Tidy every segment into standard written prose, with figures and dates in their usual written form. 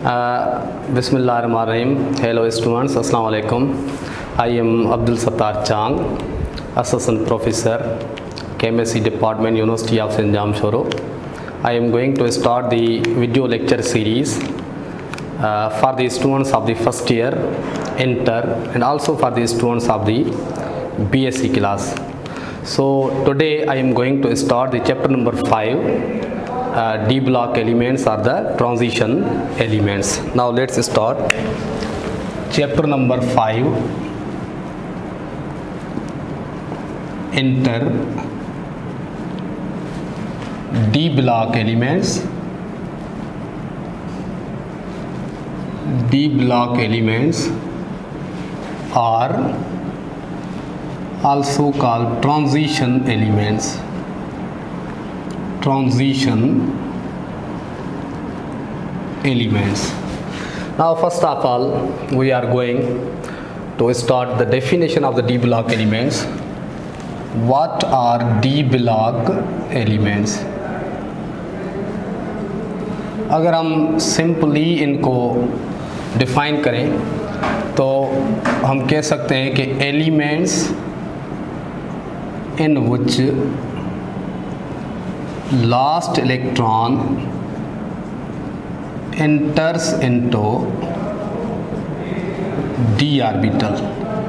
Bismillahirrahmanirrahim. Hello students, Assalamu alaikum. I am Abdul Sattar Chang, Assistant Professor, Chemistry Department, University of St. Jamshoro. I am going to start the video lecture series for the students of the first year, inter, and also for the students of the BSc class. So today I am going to start the chapter number 5. D block elements are the transition elements. Now let's start chapter number 5. Enter D block elements. D block elements are also called transition elements. Transition elements. Now first of all we are going to start the definition of the D block elements. What are D block elements? अगर हम simply इनको define करें तो हम कह सकते हैं कि elements in which last electron enters into d orbital,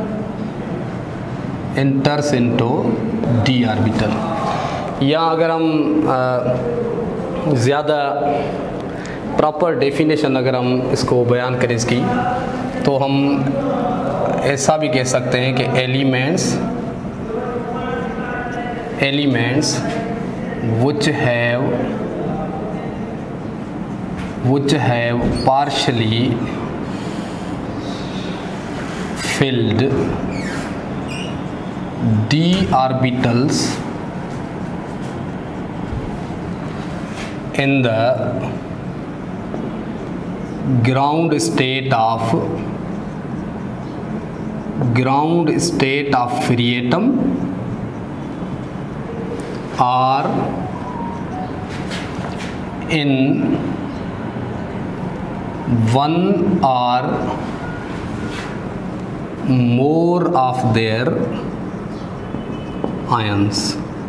enters into d orbital. या अगर हम ज़्यादा प्रॉपर डेफिनेशन अगर हम इसको बयान करें इसकी, तो हम ऐसा भी कह सकते हैं कि elements which have partially filled d orbitals in the ground state of free atom or in one or more of their ions.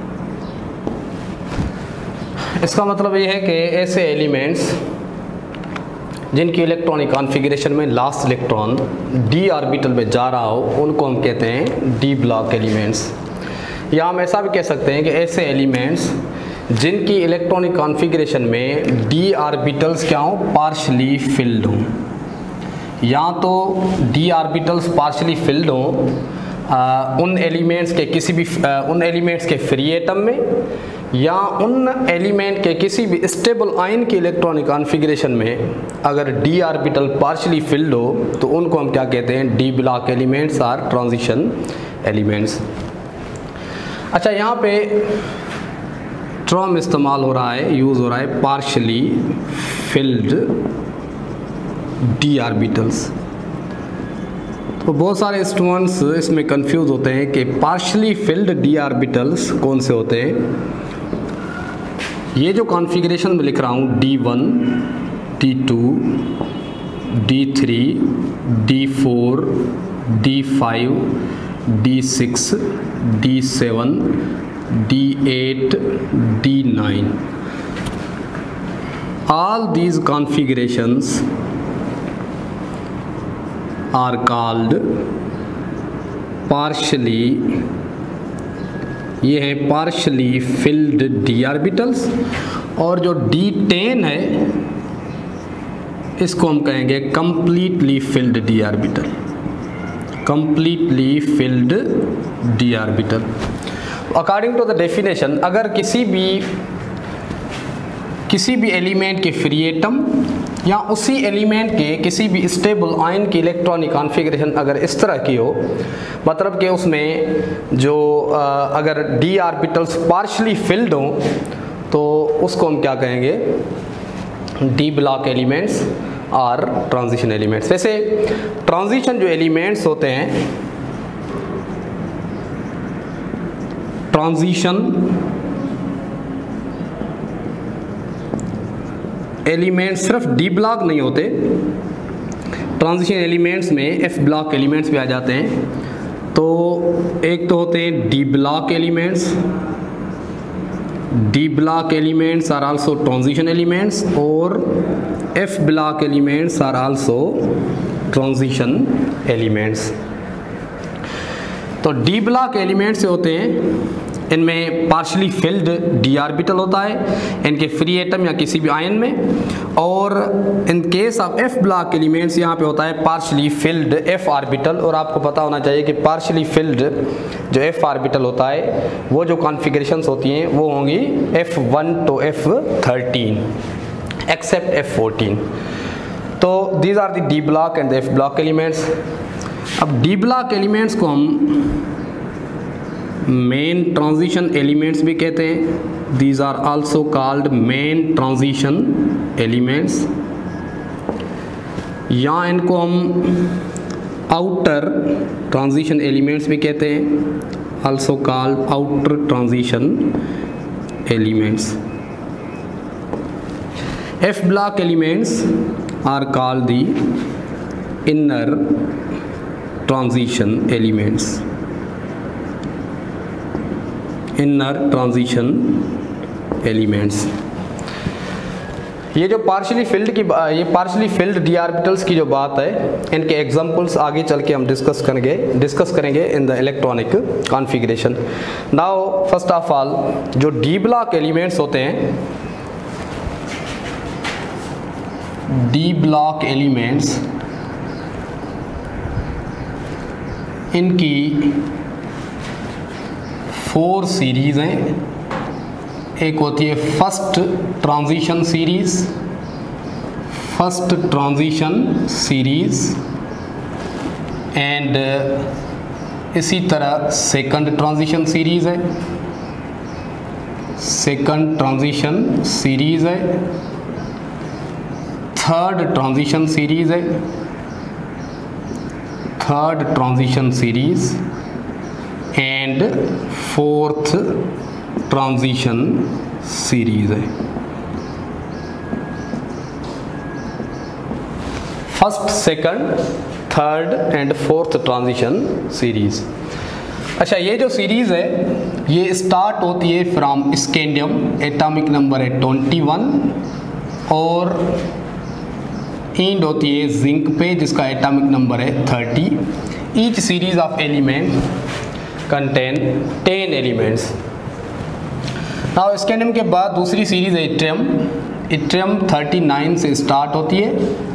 इसका मतलब ये है कि ऐसे एलिमेंट्स जिनकी इलेक्ट्रॉनिक कॉन्फ़िगरेशन में लास्ट इलेक्ट्रॉन डी ऑर्बिटल में जा रहा हो उनको हम कहते हैं डी ब्लॉक एलिमेंट्स। या हम ऐसा भी कह सकते हैं कि ऐसे एलिमेंट्स जिनकी इलेक्ट्रॉनिक कॉन्फ़िगरेशन में डी ऑर्बिटल्स क्या हो, पार्शली फिल्ड हों। या तो डी ऑर्बिटल्स पार्शली फिल्ड हों उन एलिमेंट्स के फ्री एटम में, या उन एलिमेंट के किसी भी स्टेबल आयन की इलेक्ट्रॉनिक कॉन्फ़िगरेशन में अगर डी ऑर्बिटल पार्शली फिल्ड हो तो उनको हम क्या कहते हैं, डी ब्लॉक एलिमेंट्स और ट्रांजिशन एलिमेंट्स। अच्छा, यहाँ पे टर्म इस्तेमाल हो रहा है, यूज़ हो रहा है पार्शली फिल्ड डी ऑर्बिटल्स। तो बहुत सारे स्टूडेंट्स इसमें कंफ्यूज होते हैं कि पार्शली फिल्ड डी ऑर्बिटल्स कौन से होते हैं। ये जो कॉन्फ़िगरेशन में लिख रहा हूँ D1, D2, D3, D4, D5, D6, D7, D8, D9, all these configurations are called partially, ये है partially filled d orbitals। और जो D10 है इसको हम कहेंगे completely filled d orbital, completely filled d orbital। According to the definition, अगर किसी भी एलिमेंट के फ्री एटम या उसी एलिमेंट के किसी भी स्टेबल आयन की इलेक्ट्रॉनिक कॉन्फ़िगरेशन अगर इस तरह की हो, मतलब कि उसमें जो अगर डी ऑर्बिटल्स पार्शली फिल्ड हों तो उसको हम क्या कहेंगे, डी ब्लॉक एलिमेंट्स और ट्रांजिशन एलिमेंट्स। वैसे ट्रांजिशन जो एलिमेंट्स होते हैं, ट्रांजिशन एलिमेंट्स सिर्फ डी ब्लॉक नहीं होते, ट्रांजिशन एलिमेंट्स में एफ ब्लॉक एलिमेंट्स भी आ जाते हैं। तो एक तो होते हैं d block elements, d block elements are also transition elements, और f block elements are also transition elements. तो डी ब्लॉक एलिमेंट्स होते हैं, इनमें पार्शली फिल्ड डी ऑर्बिटल होता है इनके फ्री एटम या किसी भी आयन में, और in case of f block elements यहाँ पे होता है पार्शली फिल्ड एफ ऑर्बिटल। और आपको पता होना चाहिए कि पार्शली फिल्ड जो एफ ऑर्बिटल होता है वो जो कॉन्फ़िगरेशंस होती हैं वो होंगी F1 to F13 except F14। तो these are the d block and the f block elements. अब डी ब्लॉक एलिमेंट्स को हम मेन ट्रांजिशन एलिमेंट्स भी कहते हैं। These are also called main transition elements, या इनको हम आउटर ट्रांजिशन एलिमेंट्स भी कहते हैं, also called outer transition elements. F block elements are called the inner transition elements, inner transition elements. ये जो पार्शियली फिल्ड की ये पार्शियली फिल्ड डी ऑर्बिटल्स की जो बात है, इनके एग्जांपल्स आगे चल के हम डिस्कस करेंगे in the electronic configuration. Now first of all जो डी ब्लॉक एलिमेंट्स होते हैं, डी ब्लॉक एलिमेंट्स, इनकी 4 सीरीज हैं। एक होती है फर्स्ट ट्रांजिशन सीरीज, एंड इसी तरह सेकंड ट्रांजिशन सीरीज है, सेकंड ट्रांजिशन सीरीज है, थर्ड ट्रांजिशन सीरीज है, third transition series, and fourth transition series है। First, second, third and fourth transition series. अच्छा, ये जो सीरीज है ये स्टार्ट होती है फ्रॉम स्कैंडियम, एटॉमिक नंबर है 21, और एंड होती है जिंक पे जिसका एटॉमिक नंबर है 30। Each series of element contain 10 elements. Now scandium के बाद दूसरी सीरीज है इट्रियम। इट्रियम 39 से स्टार्ट होती है,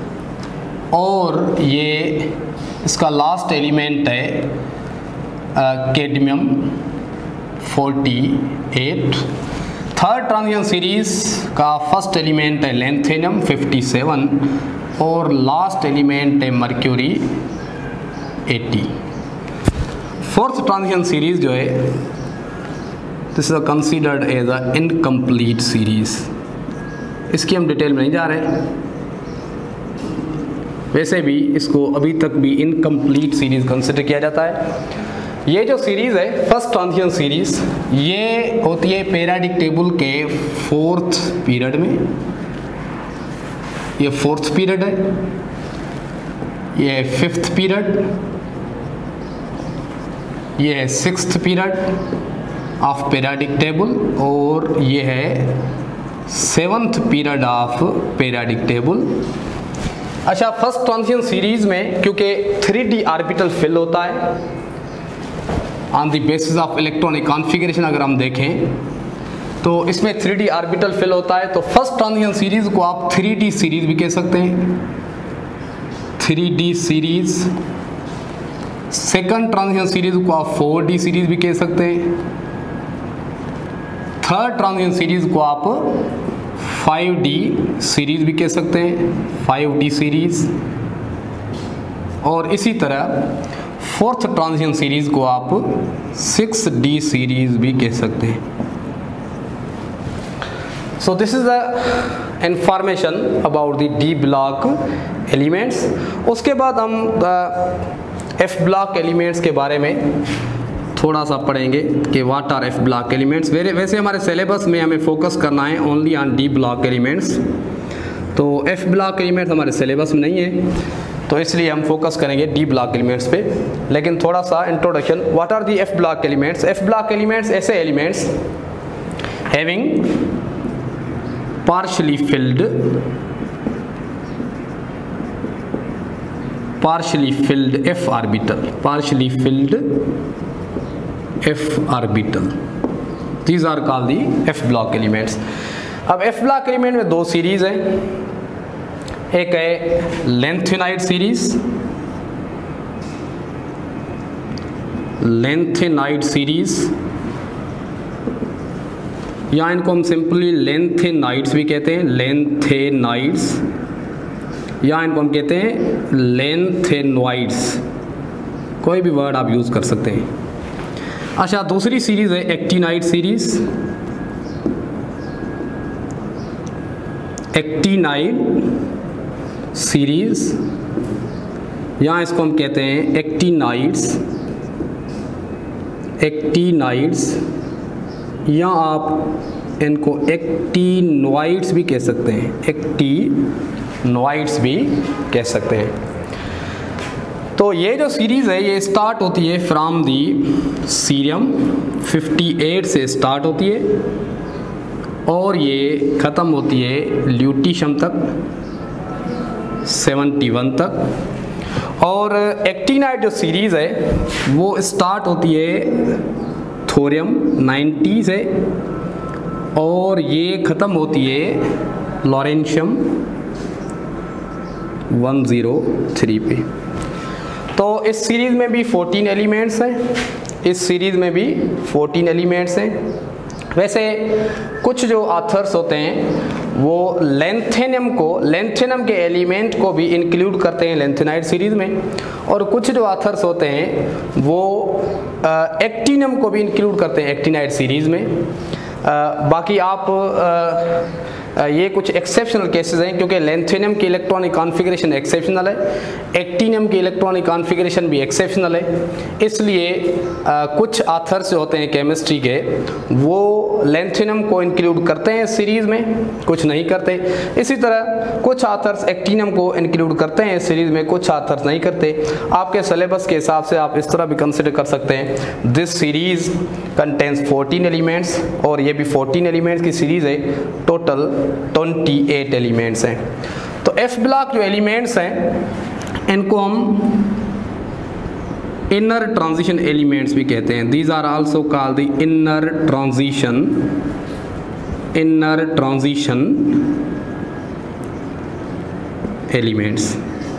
और ये इसका लास्ट एलिमेंट है कैडमियम 48। थर्ड ट्रांजिशन सीरीज का फर्स्ट एलिमेंट है लैंथेनियम 57, और लास्ट एलिमेंट है मर्क्यूरी 80। फोर्थ ट्रांजिशन सीरीज जो है, this is considered as a incomplete series. इसकी हम डिटेल में नहीं जा रहे, वैसे भी इसको अभी तक भी इनकम्प्लीट सीरीज कंसिडर किया जाता है। ये जो सीरीज़ है फर्स्ट ट्रांजिशन सीरीज, ये होती है पीरियोडिक टेबल के 4th पीरियड में। ये 4th पीरियड है, ये 5th पीरियड, ये है 6th period of periodic table, और ये है 7th period of periodic table. अच्छा, फर्स्ट ट्रांजिशन सीरीज में क्योंकि 3D ऑर्बिटल फिल होता है on the basis of electronic configuration, अगर हम देखें तो इसमें 3D ऑर्बिटल फिल होता है। तो फर्स्ट ट्रांजिशन सीरीज को आप 3D सीरीज भी कह सकते हैं, 3D series. Second transition series को आप 4D सीरीज भी कह सकते हैं। थर्ड ट्रांजिशन सीरीज को आप 5D सीरीज भी कह सकते हैं, 5D सीरीज। और इसी तरह फोर्थ ट्रांजिशन सीरीज को आप 6D सीरीज भी कह सकते हैं। So this is the information about the d block elements. उसके बाद हम एफ ब्लॉक एलिमेंट्स के बारे में थोड़ा सा पढ़ेंगे कि what are f block elements. वैसे हमारे सिलेबस में हमें फोकस करना है only on d block elements. तो एफ ब्लॉक एलिमेंट्स हमारे सिलेबस में नहीं है, तो इसलिए हम फोकस करेंगे डी ब्लॉक एलिमेंट्स पे। लेकिन थोड़ा सा introduction, what are the f block elements. F block elements ऐसे elements having partially filled f orbital, these are called the f block elements। अब f block एलिमेंट में दो सीरीज है, एक है लेंथेनाइड सीरीज, या इनको हम सिंपली लेंथेनाइड्स भी कहते हैं, लेंथेनाइड्स, या इनको हम कहते हैं लेंथेनॉइड्स, कोई भी वर्ड आप यूज़ कर सकते हैं। अच्छा, दूसरी सीरीज़ है एक्टिनाइड सीरीज़, या इसको हम कहते हैं एक्टिनाइड्स, या आप इनको एक्टिनॉइड्स भी कह सकते हैं, तो ये जो सीरीज़ है ये स्टार्ट होती है फ्रॉम दी सीरियम 58 से स्टार्ट होती है और ये ख़त्म होती है ल्यूटीशियम तक 71 तक। और एक्टिनाइड जो सीरीज़ है वो स्टार्ट होती है थोरियम 90 से और ये ख़त्म होती है लॉरेंशियम 103 पे। तो इस सीरीज़ में भी 14 एलिमेंट्स हैं, वैसे कुछ जो ऑथर्स होते हैं वो लेंथेनम के एलिमेंट को भी इंक्लूड करते हैं लेंथेनाइड सीरीज़ में, और कुछ जो ऑथर्स होते हैं वो एक्टिनम को भी इंक्लूड करते हैं एक्टिनाइड सीरीज़ में। बाकी आप ये कुछ एक्सेप्शनल केसेस हैं, क्योंकि लेंथेनम की इलेक्ट्रॉनिक कॉन्फ़िगरेशन एक्सेप्शनल है, एक्टिनम की इलेक्ट्रॉनिक कॉन्फ़िगरेशन भी एक्सेप्शनल है, इसलिए कुछ ऑथर्स जो होते हैं केमिस्ट्री के वो लेंथेनम को इंक्लूड करते हैं सीरीज़ में, कुछ नहीं करते। इसी तरह कुछ ऑथर्स एक्टिनम को इंक्लूड करते हैं सीरीज़ में, कुछ ऑथर्स नहीं करते। आपके सिलेबस के हिसाब से आप इस तरह भी कंसिडर कर सकते हैं, दिस सीरीज़ कंटेंस 14 एलिमेंट्स, और ये भी 14 एलिमेंट्स की सीरीज़ है, टोटल 28 एलिमेंट्स हैं। तो एफ ब्लॉक जो एलिमेंट्स हैं इनको हम इनर ट्रांजिशन एलिमेंट्स भी कहते हैं। These are also called the inner transition elements.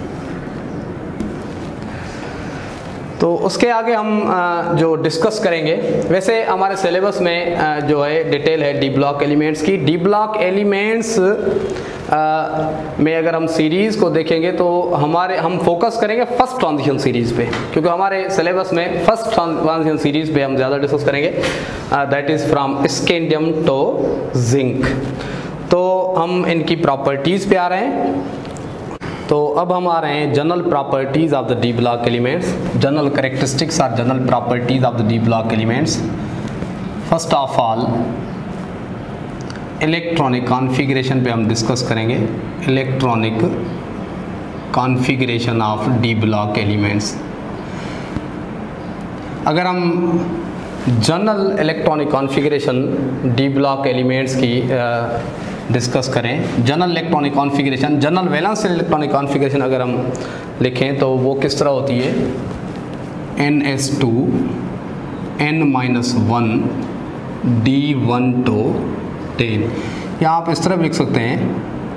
तो उसके आगे हम जो डिस्कस करेंगे, वैसे हमारे सिलेबस में जो है डिटेल है डी ब्लॉक एलिमेंट्स की। डी ब्लॉक एलिमेंट्स में अगर हम सीरीज़ को देखेंगे तो हम फोकस करेंगे फर्स्ट ट्रांजिशन सीरीज़ पे, क्योंकि हमारे सिलेबस में फर्स्ट ट्रांजिशन सीरीज़ पे हम ज़्यादा डिस्कस करेंगे, that is from scandium to zinc. तो हम इनकी प्रॉपर्टीज़ पे आ रहे हैं। तो अब हम आ रहे हैं general properties of the d block elements, general characteristics और general properties of the d block elements. First of all electronic configuration पे हम डिस्कस करेंगे, electronic configuration of D block elements. अगर हम general electronic configuration d block elements की discuss करें, general electronic configuration, general valence electronic configuration अगर हम लिखें तो वो किस तरह होती है, NS2 N-1 D1 to 10, या आप इस तरह लिख सकते हैं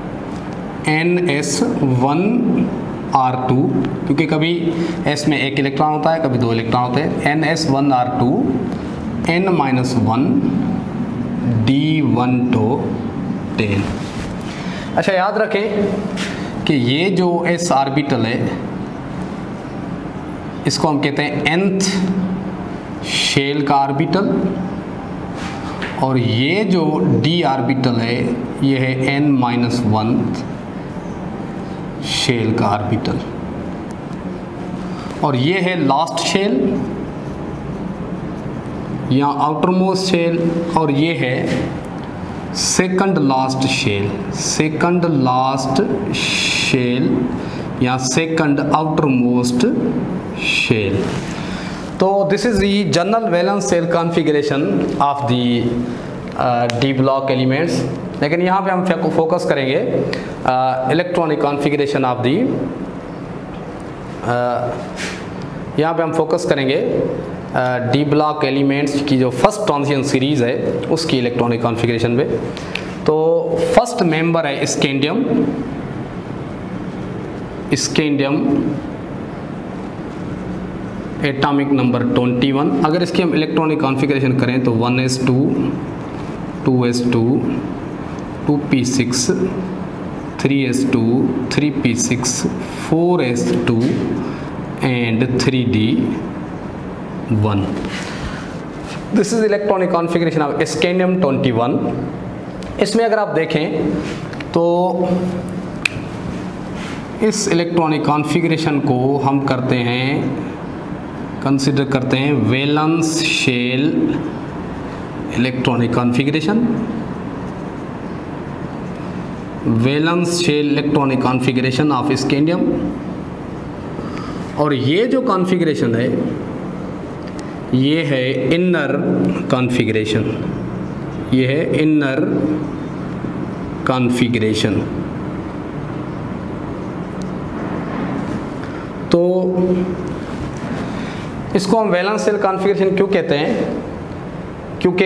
NS1 R2, क्योंकि कभी S में एक इलेक्ट्रॉन होता है, कभी दो इलेक्ट्रॉन होते हैं, NS1 R2 N-1 D1 to 10। अच्छा, याद रखें कि ये जो s ऑर्बिटल है इसको हम कहते हैं nth शेल का ऑर्बिटल, और ये जो d ऑर्बिटल है ये है n-1 शेल का ऑर्बिटल, और ये है लास्ट शेल या आउटरमोस्ट शेल, और ये है सेकंड लास्ट शेल या सेकंड आउटर मोस्ट शेल। तो this is the general valence shell configuration of the d block elements. लेकिन यहाँ पे हम फोकस करेंगे इलेक्ट्रॉनिक कॉन्फ़िगरेशन ऑफ दी, यहाँ पे हम फोकस करेंगे डी ब्लॉक एलिमेंट्स की जो फर्स्ट ट्रांजिशन सीरीज़ है उसकी इलेक्ट्रॉनिक कॉन्फ़िगरेशन पे। तो फर्स्ट मेंबर है स्कैंडियम एटॉमिक नंबर 21। अगर इसकी हम इलेक्ट्रॉनिक कॉन्फ़िगरेशन करें तो 1s2 2s2 2p6 3s2 3p6 4s2 and 3d1। This is electronic configuration of scandium 21। इसमें अगर आप देखें तो इस इलेक्ट्रॉनिक कॉन्फ़िगरेशन को हम कंसिडर करते हैं valence shell electronic configuration, valence shell electronic configuration of scandium. और ये जो कॉन्फ़िगरेशन है ये है इनर कॉन्फ़िगरेशन, ये है इनर कॉन्फ़िगरेशन। तो इसको हम वैलेंस शेल कॉन्फ़िगरेशन क्यों कहते हैं? क्योंकि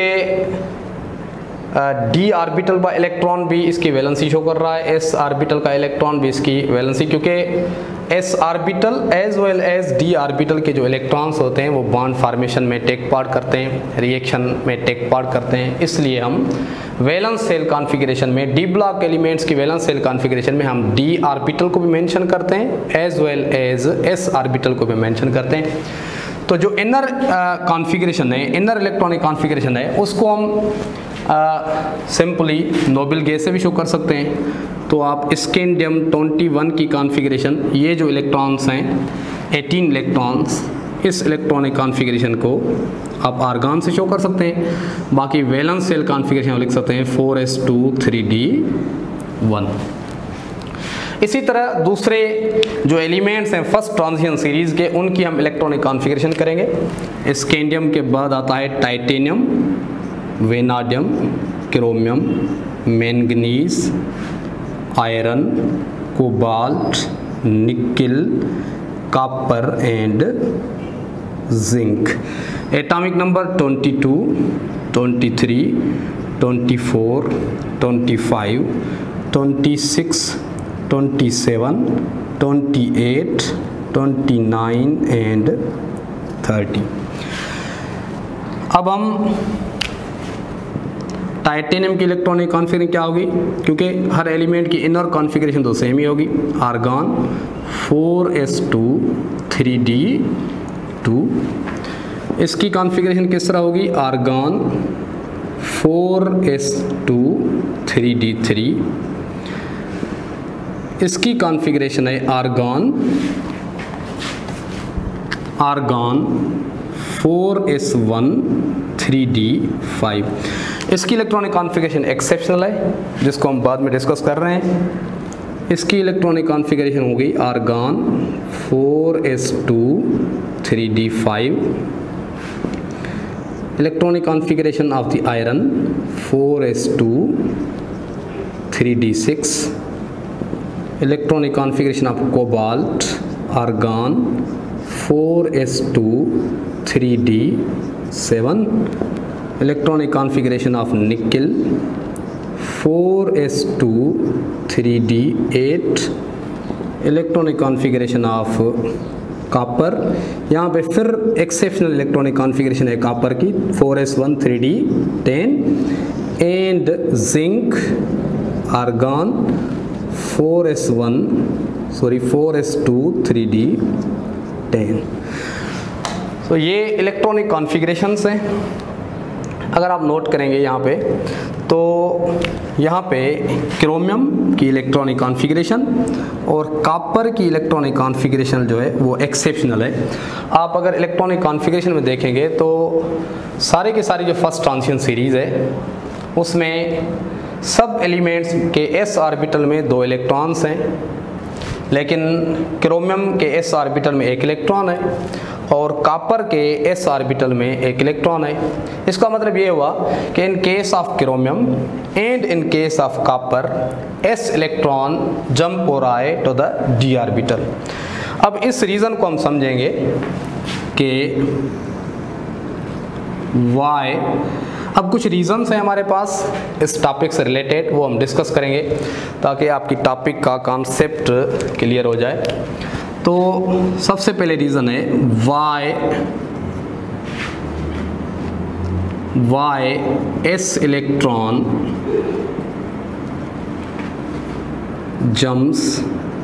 डी ऑर्बिटल का इलेक्ट्रॉन भी इसकी वैलेंसी शो कर रहा है, एस ऑर्बिटल का इलेक्ट्रॉन भी इसकी वैलेंसी, क्योंकि s orbital as well as d orbital के जो इलेक्ट्रॉन्स होते हैं वो बॉन्ड फॉर्मेशन में टेक पार्ट करते हैं, रिएक्शन में टेक पार्ट करते हैं। इसलिए हम वैलेंस शेल कॉन्फ़िगरेशन में डी ब्लॉक एलिमेंट्स की वैलेंस शेल कॉन्फ़िगरेशन में हम डी ऑर्बिटल को भी मेंशन करते हैं as well as s orbital को भी मेंशन करते हैं। तो जो इनर कॉन्फ़िगरेशन है, इनर इलेक्ट्रॉनिक कॉन्फ़िगरेशन है, उसको हम सिंपली नोबल गैस से भी शो कर सकते हैं। तो आप स्कैंडियम 21 की कॉन्फ़िगरेशन, ये जो इलेक्ट्रॉन्स हैं 18 इलेक्ट्रॉन्स, इस इलेक्ट्रॉनिक कॉन्फ़िगरेशन को आप आर्गन से शो कर सकते हैं। बाकी वैलेंस शेल कॉन्फ़िगरेशन लिख सकते हैं 4s2 3d1। इसी तरह दूसरे जो एलिमेंट्स हैं फर्स्ट ट्रांजिशन सीरीज़ के, उनकी हम इलेक्ट्रॉनिक कॉन्फ़िगरेशन करेंगे। स्कैंडियम के बाद आता है titanium, vanadium, chromium, manganese, iron, cobalt, nickel, copper and zinc. Atomic number 22, 23, 24, 25, 26, 27, 28, 29 and 30। अब हम टाइटेनियम की इलेक्ट्रॉनिक कॉन्फ़िगरेशन क्या होगी, क्योंकि हर एलिमेंट की इनर कॉन्फ़िगरेशन तो सेम ही होगी। आर्गन 4s2 3d2, इसकी कॉन्फ़िगरेशन किस तरह होगी? आर्गन 4s2 3d3, इसकी कॉन्फ़िगरेशन है आर्गन 4s1 3d5। इसकी इलेक्ट्रॉनिक कॉन्फ़िगरेशन एक्सेप्शनल है, जिसको हम बाद में डिस्कस कर रहे हैं। इसकी इलेक्ट्रॉनिक कॉन्फ़िगरेशन होगी argon 4s2 3d5। Electronic configuration of the iron 4s2 3d6। Electronic configuration of cobalt argon 4s2 3d7। Electronic configuration of nickel 4s2 3d8। Electronic configuration of copper, यहाँ पे फिर एक्सेप्शनल इलेक्ट्रॉनिक कॉन्फ़िगरेशन है copper की 4s1 3d10। And zinc argon 4s2 3d10। तो ये electronic configurations हैं। अगर आप नोट करेंगे यहाँ पे, तो यहाँ पे क्रोमियम की इलेक्ट्रॉनिक कॉन्फ़िगरेशन और कॉपर की इलेक्ट्रॉनिक कॉन्फ़िगरेशन जो है वो एक्सेप्शनल है। आप अगर इलेक्ट्रॉनिक कॉन्फ़िगरेशन में देखेंगे तो सारे के सारी जो फर्स्ट ट्रांजिशन सीरीज़ है उसमें सब एलिमेंट्स के s ऑर्बिटल में 2 इलेक्ट्रॉन्स हैं, लेकिन क्रोमियम के s ऑर्बिटल में 1 इलेक्ट्रॉन है और कॉपर के s ऑर्बिटल में 1 इलेक्ट्रॉन है। इसका मतलब ये हुआ कि in case of chromium and in case of copper s electron jump हो रहा है टू द d ऑर्बिटल। अब इस रीज़न को हम समझेंगे कि वाई। अब कुछ रीजंस हैं हमारे पास इस टॉपिक से रिलेटेड, वो हम डिस्कस करेंगे ताकि आपकी टॉपिक का कॉन्सेप्ट क्लियर हो जाए। तो सबसे पहले रीज़न है why s electron jumps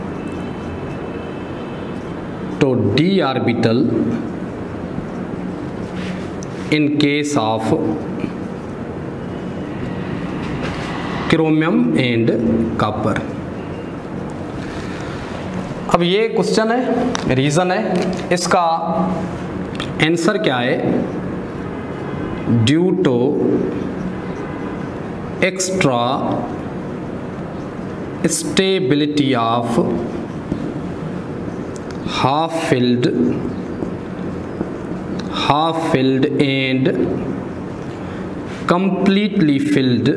to d orbital in case of chromium and copper। अब ये क्वेश्चन है, रीज़न है, इसका आंसर क्या है? Due to extra stability of half filled and completely filled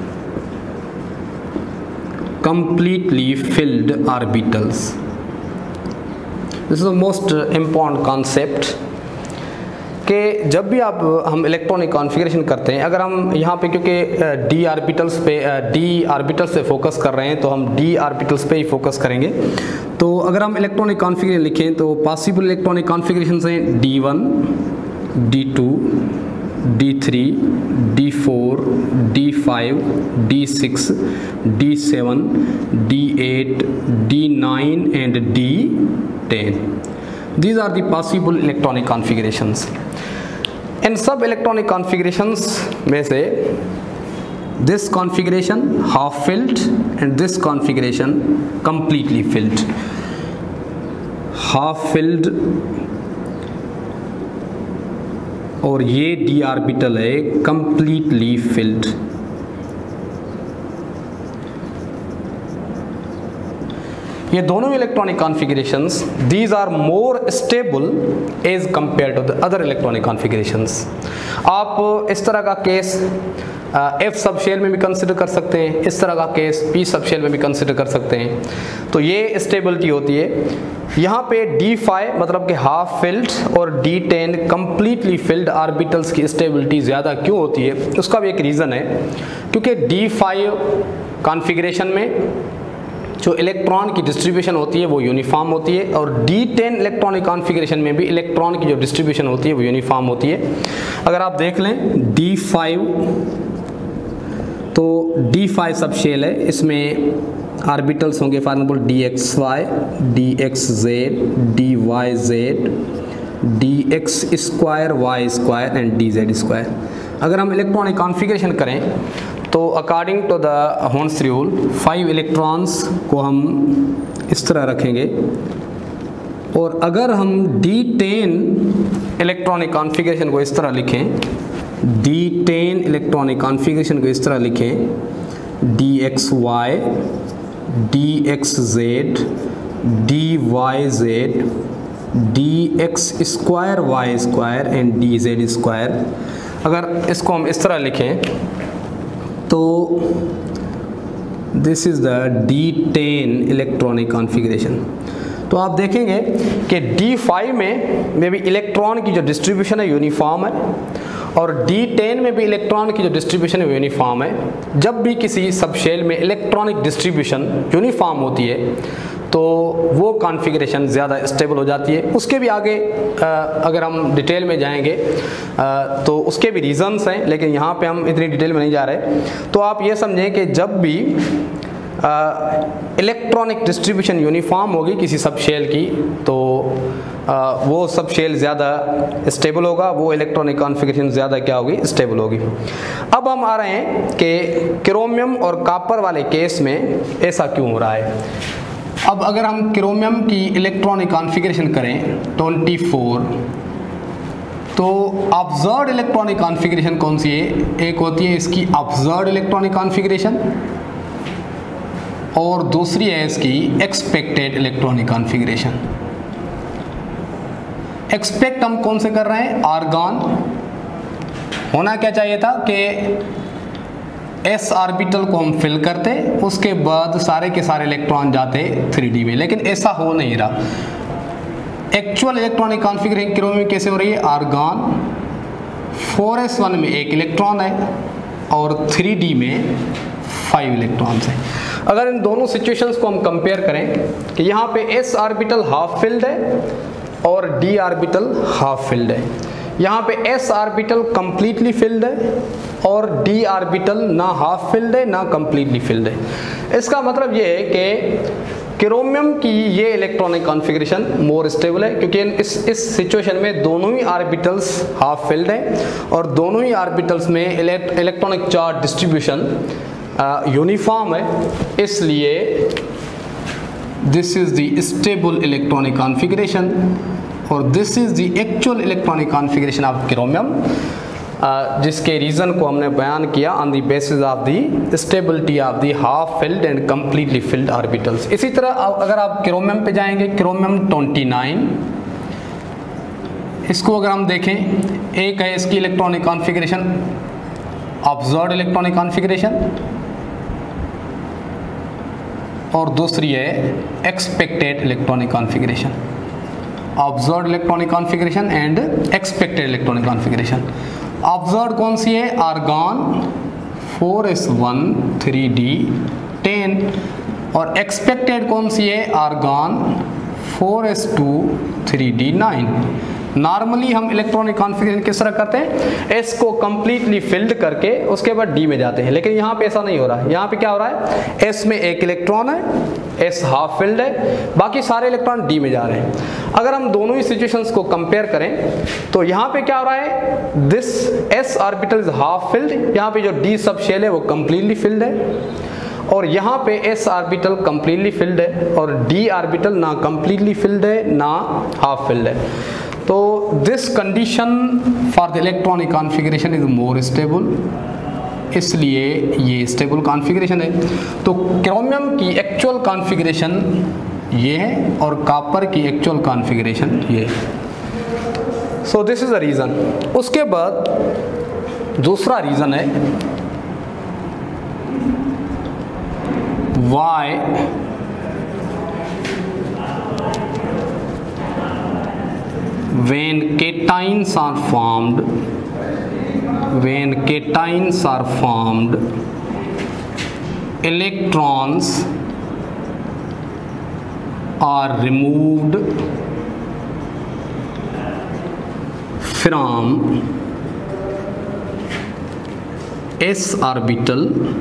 orbitals। This is the most important concept कि जब भी हम इलेक्ट्रॉनिक कॉन्फ़िगरेशन करते हैं, अगर हम यहाँ पे क्योंकि डी ऑर्बिटल्स पे फोकस कर रहे हैं तो हम डी ऑर्बिटल्स पे ही फोकस करेंगे। तो अगर हम इलेक्ट्रॉनिक कॉन्फ़िगरेशन लिखें तो पॉसिबल इलेक्ट्रॉनिक कॉन्फ़िगरेशंस हैं D1, D2, D3, D4, D5, D6, D7, D8, D9 and D10। These are the possible electronic configurations। इन सब इलेक्ट्रॉनिक कॉन्फ़िगरेशंस में से this configuration half filled and this configuration completely filled. Half filled और ये d orbital है completely filled. ये दोनों electronic configurations these are more stable as compare to the other electronic configurations. आप इस तरह का केस F सब शेल में भी कंसिडर कर सकते हैं, इस तरह का केस P सब शेल में भी कंसिडर कर सकते हैं। तो ये स्टेबिलिटी होती है। यहाँ पे D5 मतलब कि हाफ फिल्ड और D10 कंप्लीटली फिल्ड ऑर्बिटल्स की स्टेबिलिटी ज़्यादा क्यों होती है? उसका भी एक रीज़न है, क्योंकि D5 कॉन्फ़िगरेशन में जो इलेक्ट्रॉन की डिस्ट्रीब्यूशन होती है वो यूनिफॉर्म होती है और D10 इलेक्ट्रॉनिक कॉन्फ़िगरेशन में भी इलेक्ट्रॉन की जो डिस्ट्रीब्यूशन होती है वो यूनिफॉर्म होती है। अगर आप देख लें D5, तो D5 सब शेल है, इसमें ऑर्बिटल्स होंगे for example DXY, DXZ, DYZ, DX square, Y square and DZ square. अगर हम इलेक्ट्रॉनिक कॉन्फ़िगरेशन करें तो according to the Hund's rule 5 electrons को हम इस तरह रखेंगे और अगर हम D10 इलेक्ट्रॉनिक कॉन्फ़िगरेशन को इस तरह लिखें, D10 इलेक्ट्रॉनिक कॉन्फ़िगरेशन को इस तरह लिखें, DXY, DXZ, DYZ, DX square, Y square and DZ square. अगर इसको हम इस तरह लिखें तो this is the D10 electronic configuration. तो आप देखेंगे कि D5 में भी इलेक्ट्रॉन की जो डिस्ट्रीब्यूशन है यूनिफॉर्म है और D10 में भी इलेक्ट्रॉन की जो डिस्ट्रीब्यूशन है यूनिफॉर्म है। जब भी किसी सब शेल में इलेक्ट्रॉनिक डिस्ट्रीब्यूशन यूनिफॉर्म होती है तो वो कॉन्फ़िगरेशन ज़्यादा स्टेबल हो जाती है। उसके भी आगे अगर हम डिटेल में जाएंगे तो उसके भी रीज़न्स हैं, लेकिन यहाँ पे हम इतनी डिटेल में नहीं जा रहे। तो आप ये समझें कि जब भी इलेक्ट्रॉनिक डिस्ट्रीब्यूशन यूनिफॉर्म होगी किसी सब शेल की तो वो सब शेल ज़्यादा स्टेबल होगा, वो इलेक्ट्रॉनिक कॉन्फ़िगरेशन ज़्यादा क्या होगी, स्टेबल होगी। अब हम आ रहे हैं कि क्रोमियम और कॉपर वाले केस में ऐसा क्यों हो रहा है। अब अगर हम क्रोमियम की इलेक्ट्रॉनिक कॉन्फ़िगरेशन करें 24, तो ऑब्जर्व्ड इलेक्ट्रॉनिक कॉन्फ़िगरेशन कौन सी है? एक होती है इसकी ऑब्जर्व्ड इलेक्ट्रॉनिक कॉन्फ़िगरेशन और दूसरी है इसकी एक्सपेक्टेड इलेक्ट्रॉनिक कॉन्फ़िगरेशन। एक्सपेक्ट हम कौन से कर रहे हैं? आर्गॉन। होना क्या चाहिए था कि एस ऑर्बिटल को हम फिल करते, उसके बाद सारे के सारे इलेक्ट्रॉन जाते 3D में, लेकिन ऐसा हो नहीं रहा। एक्चुअल इलेक्ट्रॉनिक कॉन्फ़िगरेशन क्रोमियम में कैसे हो रही है? आर्गॉन 4s1 में एक इलेक्ट्रॉन है और 3D में 5 इलेक्ट्रॉन्स हैं। अगर इन दोनों सिचुएशंस को हम कंपेयर करें कि यहाँ पे s ऑर्बिटल हाफ फिल्ड है और d ऑर्बिटल हाफ फिल्ड है, यहाँ पे s ऑर्बिटल कंप्लीटली फिल्ड है और d ऑर्बिटल ना हाफ फिल्ड है ना कंप्लीटली फिल्ड है। इसका मतलब ये है कि क्रोमियम की ये इलेक्ट्रॉनिक कॉन्फ़िगरेशन मोर स्टेबल है, क्योंकि इस सिचुएशन में दोनों ही ऑर्बिटल्स हाफ फिल्ड हैं और दोनों ही ऑर्बिटल्स में इलेक्ट्रॉनिक चार्ज डिस्ट्रीब्यूशन यूनिफॉर्म है, इसलिए this is the stable electronic configuration और this is the actual electronic configuration of chromium, जिसके रीज़न को हमने बयान किया on the basis of the stability of the half filled and completely filled orbitals. इसी तरह अगर आप क्रोमियम पे जाएंगे, क्रोमियम 29, इसको अगर हम देखें, एक है इसकी electronic configuration observed electronic configuration और दूसरी है expected electronic configuration. Observed electronic configuration and expected electronic configuration. Observed कौन सी है? आर्गॉन 4s1 3d 10 और एक्सपेक्टेड कौन सी है? Argon 4s2 3d 9। नॉर्मली हम इलेक्ट्रॉनिक कॉन्फ़िगरेशन किस तरह करते हैं? एस को कंप्लीटली फिल्ड करके उसके बाद डी में जाते हैं, लेकिन यहाँ पे ऐसा नहीं हो रहा है। यहाँ पे क्या हो रहा है? एस में एक इलेक्ट्रॉन है, एस हाफ फिल्ड है, बाकी सारे इलेक्ट्रॉन डी में जा रहे हैं। अगर हम दोनों ही सिचुएशंस को कंपेयर करें तो यहाँ पे क्या हो रहा है? This s orbital is half filled, यहाँ पे जो डी सब शेल है वो कंप्लीटली फिल्ड है और यहाँ पे s ऑर्बिटल कंप्लीटली फिल्ड है और d ऑर्बिटल ना कंप्लीटली फिल्ड है ना हाफ फिल्ड है। तो this condition for the electronic configuration is more stable, इसलिए ये स्टेबल कॉन्फ़िगरेशन है। तो क्रोमियम की एक्चुअल कॉन्फ़िगरेशन ये है और कॉपर की एक्चुअल कॉन्फ़िगरेशन ये है। So this is the reason. उसके बाद दूसरा रीज़न है why when cations are formed electrons are removed from s orbital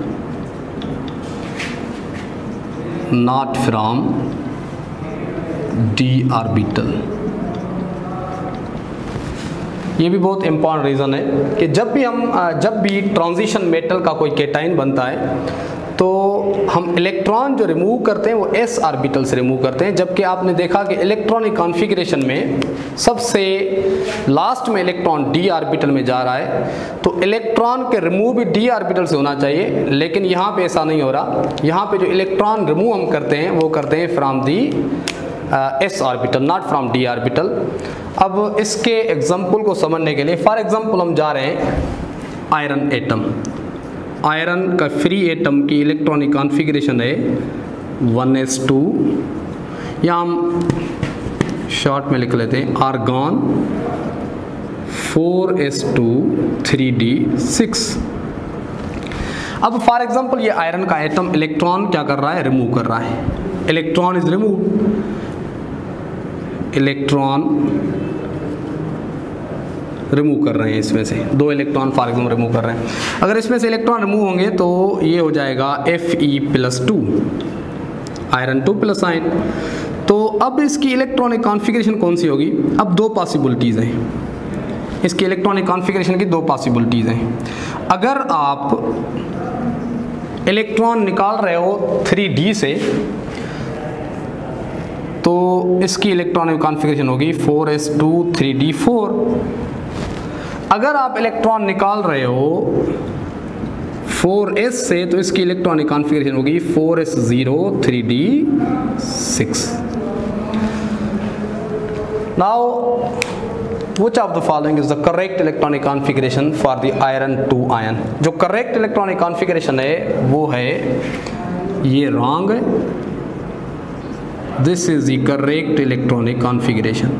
not from d orbital. ये भी बहुत इंपॉर्टेंट रीज़न है कि जब भी ट्रांजिशन मेटल का कोई केटाइन बनता है तो हम इलेक्ट्रॉन जो रिमूव करते हैं वो s ऑर्बिटल से रिमूव करते हैं, जबकि आपने देखा कि इलेक्ट्रॉनिक कॉन्फ़िगरेशन में सबसे लास्ट में इलेक्ट्रॉन d ऑर्बिटल में जा रहा है, तो इलेक्ट्रॉन के रिमूव भी d ऑर्बिटल से होना चाहिए, लेकिन यहाँ पे ऐसा नहीं हो रहा। यहाँ पे जो इलेक्ट्रॉन रिमूव हम करते हैं वो करते हैं from the s orbital, not from d orbital. अब इसके एग्जाम्पल को समझने के लिए फॉर एग्जाम्पल हम जा रहे हैं आयरन एटम। आयरन का फ्री एटम की इलेक्ट्रॉनिक कॉन्फ़िगरेशन है 1s2, या हम शॉर्ट में लिख लेते हैं आर्गॉन 4s2 3d6। अब फॉर एग्जांपल ये आयरन का एटम इलेक्ट्रॉन क्या कर रहा है? रिमूव कर रहा है। Electron is remove, electron remove कर रहे हैं, इसमें से 2 इलेक्ट्रॉन फॉर एग्जाम्पल रिमूव कर रहे हैं। अगर इसमें से इलेक्ट्रॉन रिमूव होंगे तो ये हो जाएगा Fe+2, आयरन 2 प्लस आयन। तो अब इसकी इलेक्ट्रॉनिक कॉन्फ़िगरेशन कौन सी होगी? अब 2 पॉसिबिलिटीज़ हैं, इसकी इलेक्ट्रॉनिक कॉन्फ़िगरेशन की 2 पॉसिबिलिटीज़ हैं। अगर आप इलेक्ट्रॉन निकाल रहे हो 3d से तो इसकी इलेक्ट्रॉनिक कॉन्फ़िगरेशन होगी 4s2 3d4, अगर आप इलेक्ट्रॉन निकाल रहे हो 4s से तो इसकी इलेक्ट्रॉनिक कॉन्फ़िगरेशन होगी 4s0 3d6। Now which of the following is the correct electronic configuration for the iron 2 ion? जो correct electronic configuration है वो है, ये wrong है, this is the correct electronic configuration।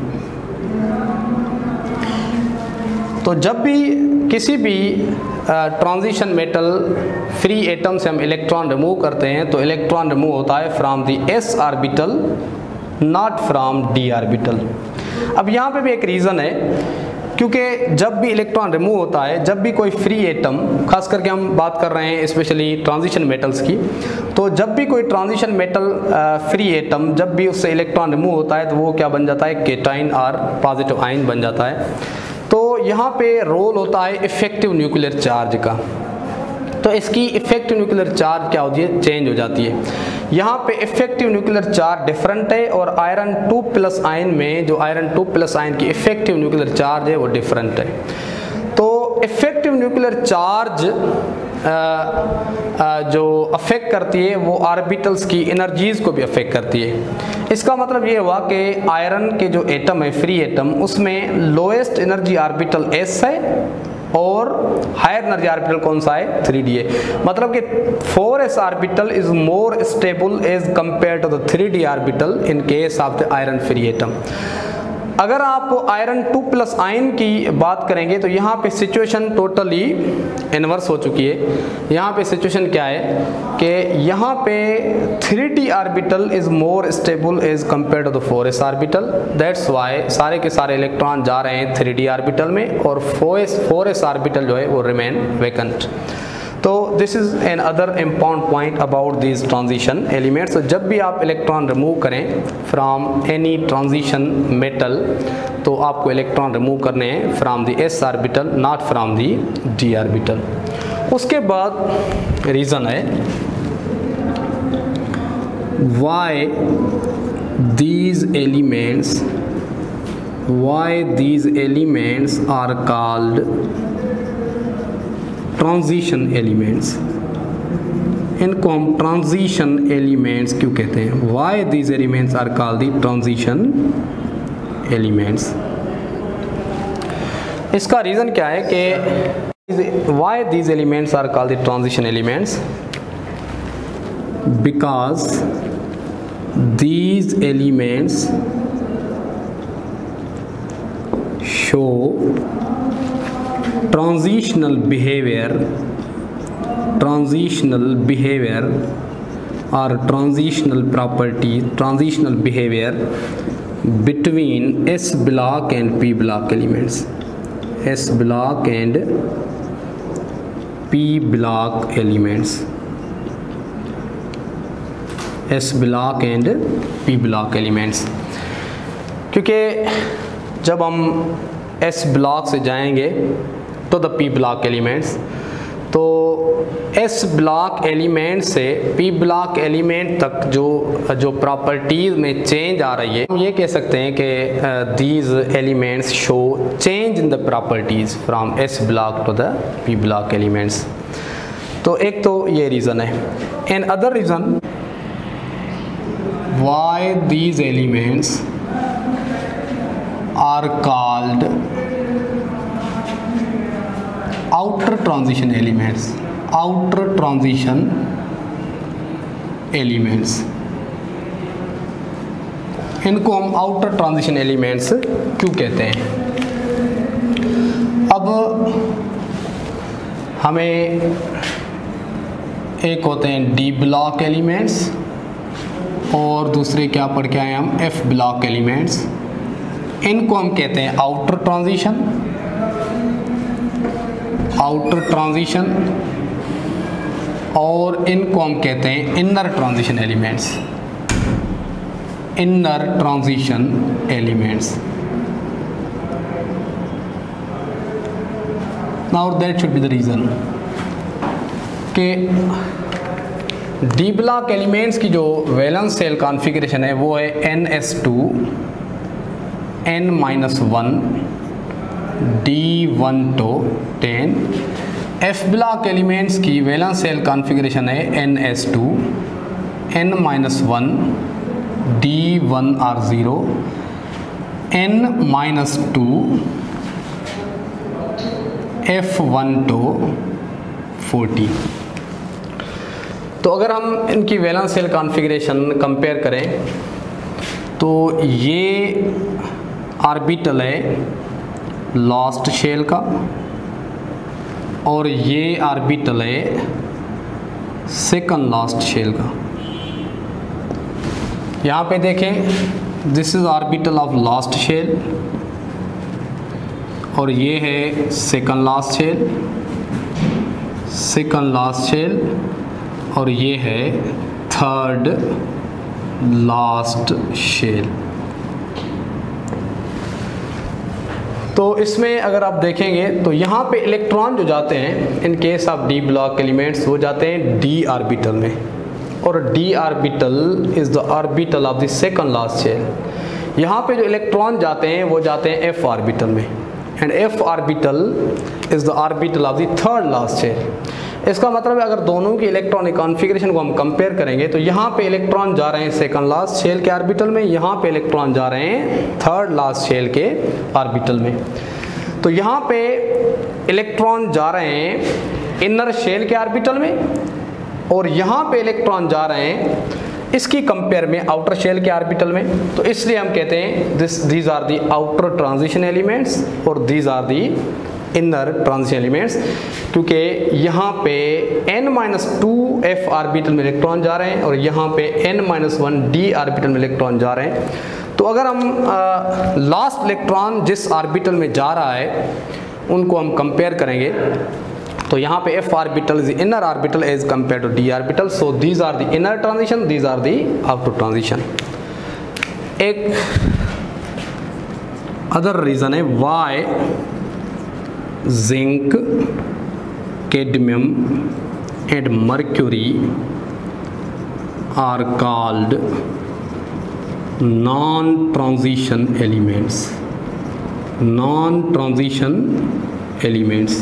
तो जब भी किसी भी ट्रांजिशन मेटल फ्री एटम से हम इलेक्ट्रॉन रिमूव करते हैं तो इलेक्ट्रॉन रिमूव होता है from the s orbital, not from d orbital. अब यहाँ पे भी एक रीज़न है, क्योंकि जब भी इलेक्ट्रॉन रिमूव होता है, जब भी कोई फ्री एटम, खास करके हम बात कर रहे हैं स्पेशली ट्रांजिशन मेटल्स की, तो जब भी कोई ट्रांजिशन मेटल फ्री एटम जब भी उससे इलेक्ट्रॉन रिमूव होता है तो वो क्या बन जाता है, केटाइन और पॉजिटिव आयन बन जाता है। तो यहाँ पे रोल होता है इफेक्टिव न्यूक्लियर चार्ज का। तो इसकी इफेक्टिव न्यूक्लियर चार्ज क्या होती है, चेंज हो जाती है। यहाँ पे इफेक्टिव न्यूक्लियर चार्ज डिफरेंट है और आयरन 2+ आयन में जो आयरन 2+ आयन की इफेक्टिव न्यूक्लियर चार्ज है वो डिफरेंट है। तो इफेक्टिव न्यूक्लियर चार्ज जो अफेक्ट करती है वो ऑर्बिटल्स की एनर्जीज को भी अफेक्ट करती है। इसका मतलब ये हुआ कि आयरन के जो एटम है, फ्री एटम, उसमें लोएस्ट एनर्जी ऑर्बिटल s है और हायर एनर्जी ऑर्बिटल कौन सा है, 3d है। मतलब कि 4s orbital is more stable as compare to the 3d orbital in case of the iron free atom. अगर आप आयरन 2+ आयन की बात करेंगे तो यहाँ पे सिचुएशन टोटली इन्वर्स हो चुकी है। यहाँ पे सिचुएशन क्या है कि यहाँ पे 3d orbital is more stable as compare to the 4s orbital. That's why सारे के सारे इलेक्ट्रॉन जा रहे हैं 3d ऑर्बिटल में और 4s ऑर्बिटल जो है वो रिमेन वैकेंट। तो this is another important point about this transition elements. तो जब भी आप इलेक्ट्रॉन रिमूव करें फ्रॉम एनी ट्रांजिशन मेटल तो आपको इलेक्ट्रॉन रिमूव करने हैं from the s orbital, not from the d orbital. उसके बाद रीज़न है why these elements are called transition elements. इनको हम ट्रांजिशन एलिमेंट्स क्यों कहते हैं, why these elements are called the transition elements. इसका रीज़न क्या है कि why these elements are called the transition elements, because these elements show transitional behavior or transitional behavior between s block and p block elements, s block and p block elements, s block and p block elements। क्योंकि जब हम s block से जाएंगे तो the P block elements, तो S block element से P block element तक जो प्रॉपर्टीज़ में चेंज आ रही है, हम ये कह सकते हैं कि these elements show change in the properties from S block to the P block elements. तो एक तो ये रीज़न है। And other reason why these elements are called outer transition elements, इनको हम आउटर ट्रांजिशन एलिमेंट्स क्यों कहते हैं। अब हमें एक होते हैं डी ब्लॉक एलिमेंट्स और दूसरे क्या पढ़ के आए हम, एफ ब्लॉक एलिमेंट्स। इनको हम कहते हैं आउटर ट्रांजिशन और इनको हम कहते हैं inner transition elements. Now that should be the reason कि डी ब्लॉक एलिमेंट्स की जो वैलेंस शेल कॉन्फ़िगरेशन है वो है ns2 n-1 D1 to 10। F block elements की वैलेंस शेल कॉन्फ़िगरेशन है NS2, N-1 D1R0, N-2 F1 to 40। तो अगर हम इनकी वैलेंस शेल कॉन्फ़िगरेशन कंपेयर करें तो ये ऑर्बिटल है लास्ट शेल का और ये ऑर्बिटल है सेकंड लास्ट शेल का। यहाँ पे देखें, this is orbital of last shell और ये है second last shell, second last shell, और ये है थर्ड लास्ट शेल। तो इसमें अगर आप देखेंगे तो यहाँ पे इलेक्ट्रॉन जो जाते हैं in case of D block elements वो जाते हैं डी ऑर्बिटल में, और D orbital is the orbital of the second last shell. यहाँ पे जो इलेक्ट्रॉन जाते हैं वो जाते हैं एफ ऑर्बिटल में, and F orbital is the orbital of the third last shell. इसका मतलब है अगर दोनों की इलेक्ट्रॉनिक कॉन्फ़िगरेशन को हम कंपेयर करेंगे तो यहाँ पे इलेक्ट्रॉन जा रहे हैं सेकंड लास्ट शेल के ऑर्बिटल में, यहाँ पे इलेक्ट्रॉन जा रहे हैं थर्ड लास्ट शेल के ऑर्बिटल में। तो यहाँ पे इलेक्ट्रॉन जा रहे हैं इनर शेल के ऑर्बिटल में और यहाँ पे इलेक्ट्रॉन जा रहे हैं इसकी कंपेयर में आउटर शेल के ऑर्बिटल में। तो इसलिए हम कहते हैं these are the outer transition elements और these are the inner transition elements, क्योंकि यहाँ पे n-2 f ऑर्बिटल में इलेक्ट्रॉन जा रहे हैं और यहाँ पे n-1 d ऑर्बिटल में इलेक्ट्रॉन जा रहे हैं। तो अगर हम लास्ट इलेक्ट्रॉन जिस ऑर्बिटल में जा रहा है उनको हम कंपेयर करेंगे तो यहाँ पे f orbital is inner orbital as compare to d orbital, so these are the inner transition, these are the outer transition. एक अदर रीजन है why zinc, cadmium and mercury are called non-transition elements, non-transition elements।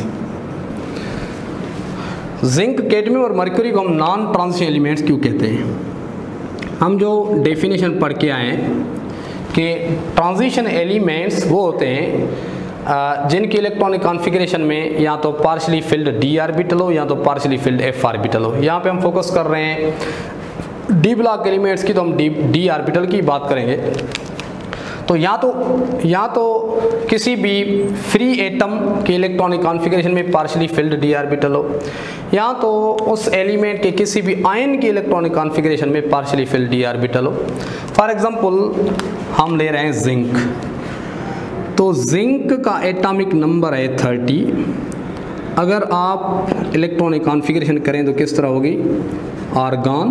Zinc, cadmium और mercury को हम non transition एलिमेंट्स क्यों कहते हैं? हम जो डेफिनेशन पढ़ के आए हैं कि ट्रांजिशन एलिमेंट्स वो होते हैं जिनकी इलेक्ट्रॉनिक कॉन्फ़िगरेशन में या तो पार्शली फिल्ड डी ऑर्बिटल हो या तो पार्शली फिल्ड एफ ऑर्बिटल हो। यहाँ पे हम फोकस कर रहे हैं डी ब्लॉक एलिमेंट्स की, तो हम डी ऑर्बिटल की बात करेंगे। तो या तो किसी भी फ्री एटम के इलेक्ट्रॉनिक कॉन्फ़िगरेशन में पार्शली फिल्ड डी ऑर्बिटल हो, या तो उस एलिमेंट के किसी भी आयन की इलेक्ट्रॉनिक कॉन्फ़िगरेशन में पार्शली फिल्ड डी ऑर्बिटल हो। फॉर एग्जांपल हम ले रहे हैं जिंक, तो जिंक का एटॉमिक नंबर है 30। अगर आप इलेक्ट्रॉनिक कॉन्फ़िगरेशन करें तो किस तरह होगी? Argon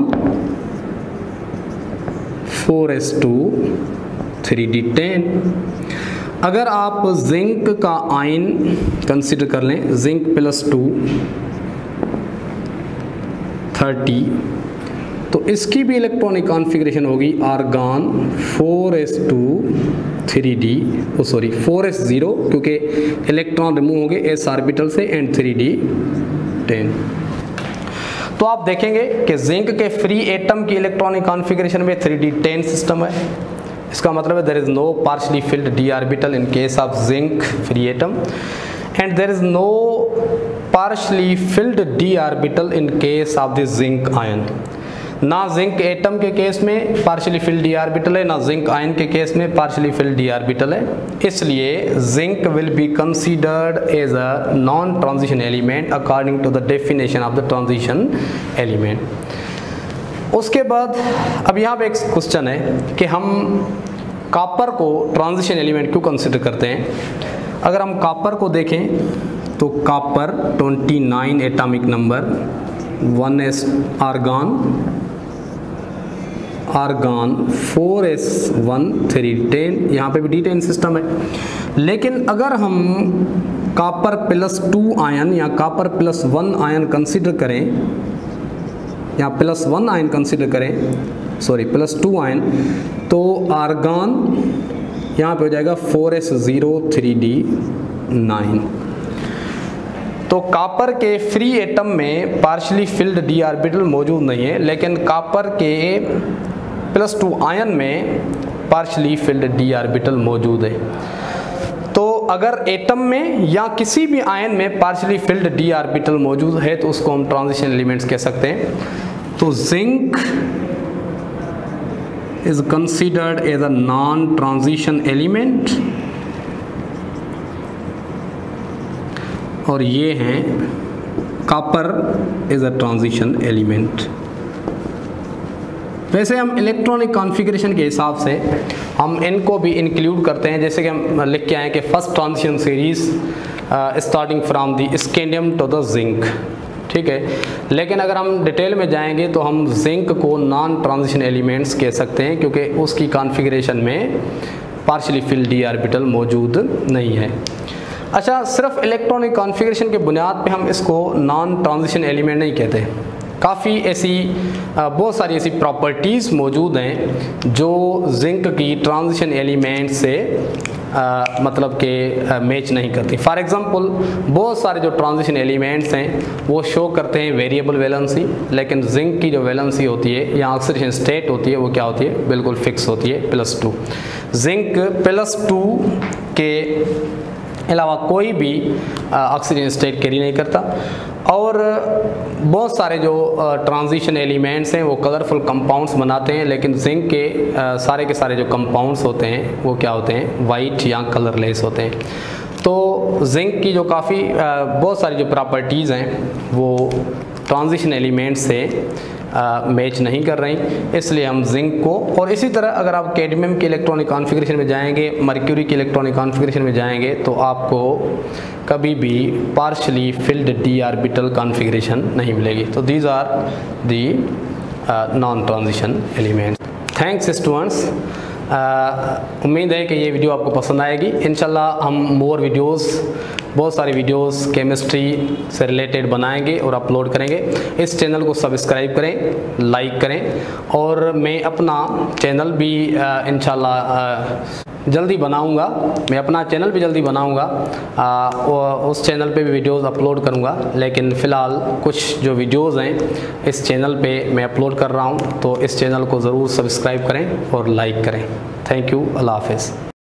4s2 3d10। अगर आप जिंक का आयन कंसिडर कर लें, जिंक +2 30, तो इसकी भी इलेक्ट्रॉनिक कॉन्फ़िगरेशन होगी आर्गॉन 4s2 3d, 4s0, क्योंकि इलेक्ट्रॉन रिमूव होंगे s ऑर्बिटल से, एंड 3d10। तो आप देखेंगे कि जिंक के फ्री एटम की इलेक्ट्रॉनिक कॉन्फ़िगरेशन में 3d10 सिस्टम है। इसका मतलब है there is no partially filled d orbital in case of zinc free atom, and there is no partially filled d orbital in case of the zinc ion. ना zinc atom के case में partially filled D orbital है, ना zinc ion के case में partially filled D orbital है। इसलिए zinc will be considered as a non transition element according to the definition of the transition element. उसके बाद अब यहाँ पे एक क्वेश्चन है कि हम कॉपर को ट्रांजिशन एलिमेंट क्यों कंसिडर करते हैं? अगर हम कॉपर को देखें तो copper 29 atomic number, 1s argon 4s1 3d10, यहाँ पे भी d10 सिस्टम है। लेकिन अगर हम कॉपर +2 आयन या कॉपर +1 आयन कंसिडर करें, या +1 आयन कंसिडर करें, सॉरी +2 आयन, तो आर्गॉन यहाँ पे हो जाएगा 4s0 3d 9। तो कॉपर के फ्री एटम में पार्शली फिल्ड डी ऑर्बिटल मौजूद नहीं है, लेकिन कॉपर के +2 आयन में पार्शली फिल्ड डी ऑर्बिटल मौजूद है। तो अगर एटम में या किसी भी आयन में पार्शली फिल्ड डी ऑर्बिटल मौजूद है तो उसको हम ट्रांजिशन एलिमेंट्स कह सकते हैं। तो zinc is considered as a non transition element, और ये हैं copper is a transition element. वैसे हम इलेक्ट्रॉनिक कॉन्फ़िगरेशन के हिसाब से हम इनको भी इंक्लूड करते हैं, जैसे कि हम लिख के आए कि first transition series starting from the scandium to the zinc, ठीक है। लेकिन अगर हम डिटेल में जाएंगे तो हम जिंक को नॉन ट्रांजिशन एलिमेंट्स कह सकते हैं, क्योंकि उसकी कॉन्फ़िगरेशन में पार्शियली फिल्ड डी ऑर्बिटल मौजूद नहीं है। अच्छा, सिर्फ इलेक्ट्रॉनिक कॉन्फ़िगरेशन के बुनियाद पे हम इसको नॉन ट्रांजिशन एलिमेंट नहीं कहते। काफ़ी ऐसी बहुत सारी ऐसी प्रॉपर्टीज़ मौजूद हैं जो जिंक की ट्रांजिशन एलिमेंट से मतलब कि मैच नहीं करती। फॉर एग्जांपल, बहुत सारे जो ट्रांजिशन एलिमेंट्स हैं वो शो करते हैं वेरिएबल वैलेंसी, लेकिन जिंक की जो वैलेंसी होती है या ऑक्सीडेशन स्टेट होती है वो क्या होती है, बिल्कुल फिक्स होती है, +2। जिंक +2 के अलावा कोई भी ऑक्सीजन स्टेट कैरी नहीं करता। और बहुत सारे जो ट्रांजिशन एलिमेंट्स हैं वो कलरफुल कंपाउंड्स बनाते हैं, लेकिन जिंक के सारे के सारे जो कंपाउंड्स होते हैं वो क्या होते हैं, वाइट या कलरलेस होते हैं। तो जिंक की जो काफ़ी बहुत सारी जो प्रॉपर्टीज़ हैं वो ट्रांजिशन एलिमेंट से मैच नहीं कर रही, इसलिए हम जिंक को, और इसी तरह अगर आप कैडमियम की इलेक्ट्रॉनिक कॉन्फ़िगरेशन में जाएंगे, मर्क्यूरी की इलेक्ट्रॉनिक कॉन्फ़िगरेशन में जाएंगे तो आपको कभी भी partially filled D orbital configuration नहीं मिलेगी। तो these are the non transition elements. Thanks students, उम्मीद है कि ये वीडियो आपको पसंद आएगी। इंशाल्लाह हम मोर वीडियोस, बहुत सारी वीडियोस केमिस्ट्री से रिलेटेड बनाएंगे और अपलोड करेंगे। इस चैनल को सब्सक्राइब करें, लाइक करें, और मैं अपना चैनल भी इंशाल्लाह जल्दी बनाऊंगा। मैं अपना चैनल भी जल्दी बनाऊंगा, उस चैनल पे भी वीडियोस अपलोड करूंगा। लेकिन फ़िलहाल कुछ जो वीडियोस हैं इस चैनल पे मैं अपलोड कर रहा हूं, तो इस चैनल को ज़रूर सब्सक्राइब करें और लाइक करें। थैंक यू, अल्लाह हाफ़िज़।